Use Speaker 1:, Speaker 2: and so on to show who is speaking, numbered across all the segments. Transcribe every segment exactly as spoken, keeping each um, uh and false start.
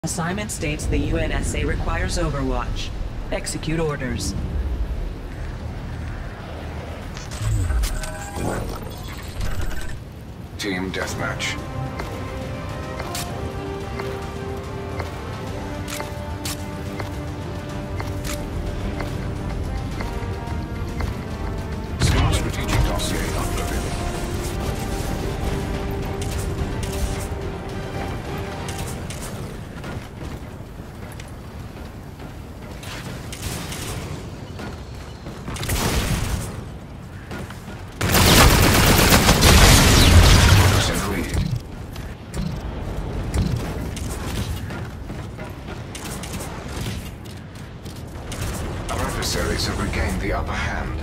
Speaker 1: Assignment states the U N S A requires Overwatch. Execute orders.
Speaker 2: Team Deathmatch. Small strategic dossier uploaded. Adversaries have regained the upper hand.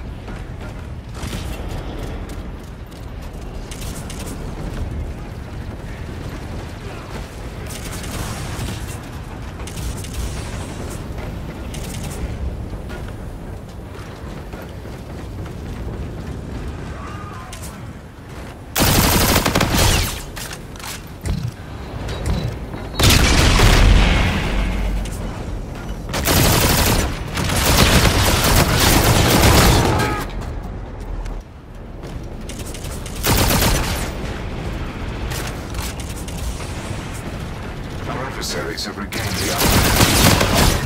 Speaker 2: Adversaries have regained the upper hand.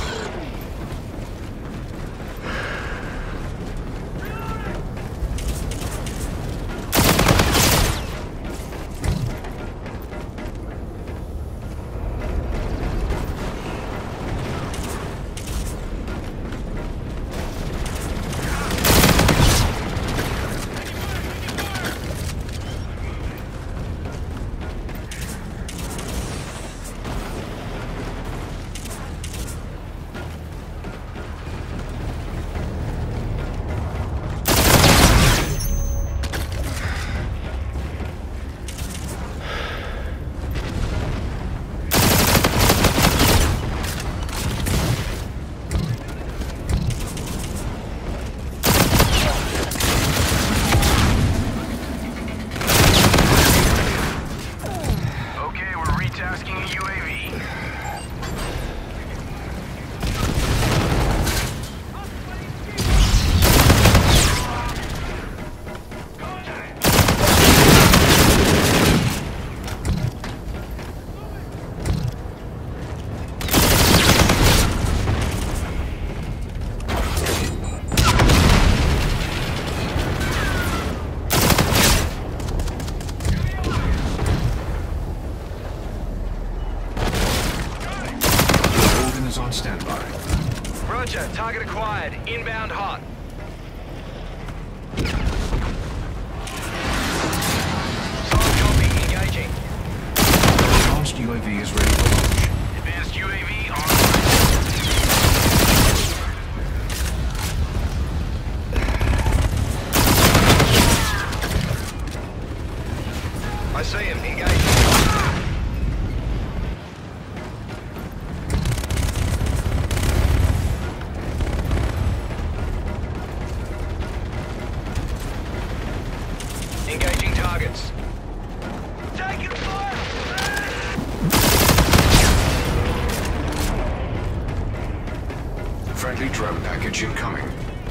Speaker 3: Tasking a U A V.
Speaker 2: On standby.
Speaker 3: Roger, target acquired. Inbound hot. Solid copy, engaging.
Speaker 2: Advanced U A V is ready for launch.
Speaker 3: Advanced U A V on. I see him, engaging. Engaging targets. Taking fire!
Speaker 2: Friendly drone package incoming.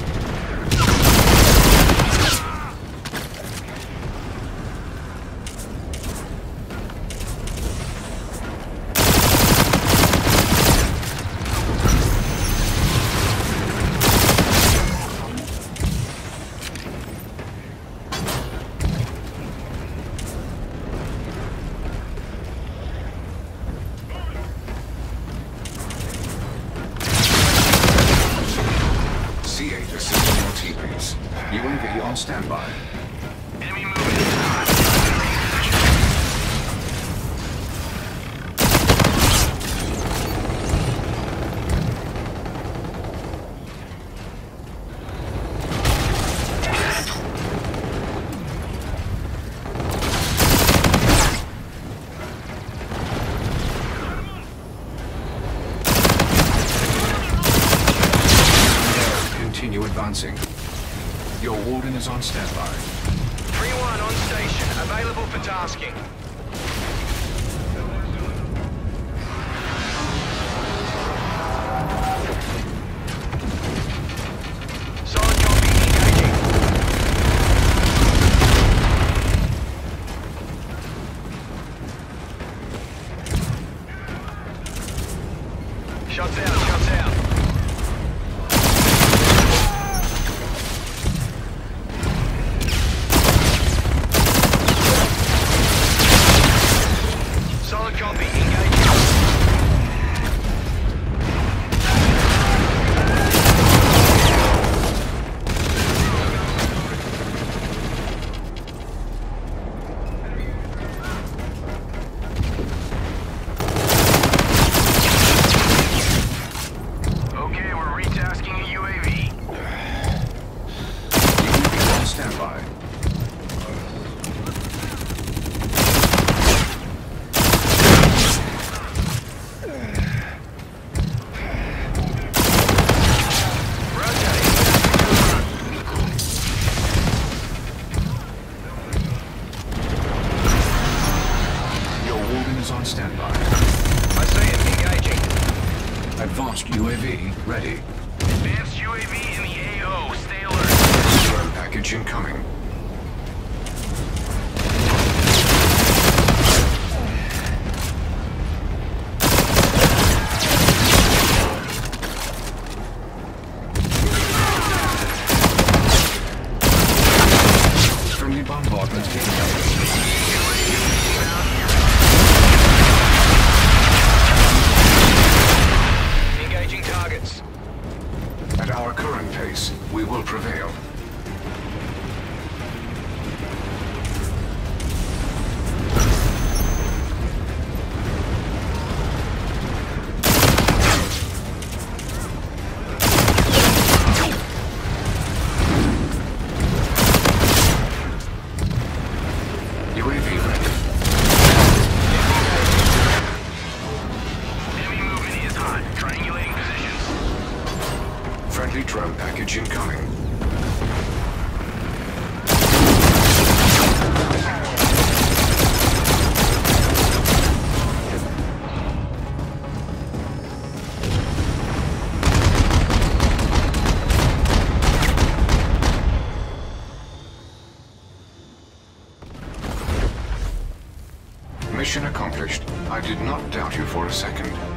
Speaker 2: C eight assisting your teammates. U A V on standby.
Speaker 3: Enemy moving.
Speaker 2: Continue advancing. Your warden is on standby.
Speaker 3: three one on station, available for tasking. Shots out, shots out. Solid copy, engage. Okay, we're retasking a U A V.
Speaker 2: On standby. Your warden is on standby.
Speaker 3: I see him, engaging.
Speaker 2: Advanced U A V ready.
Speaker 3: Advanced U A V in the A O, stay alert.
Speaker 2: Drone package incoming. Friendly bombardment incoming.
Speaker 3: Engaging targets.
Speaker 2: At our current pace, we will prevail. U A V ready.
Speaker 3: Enemy movement is hot. Triangulating positions.
Speaker 2: Friendly drone package incoming. Mission accomplished. I did not doubt you for a second.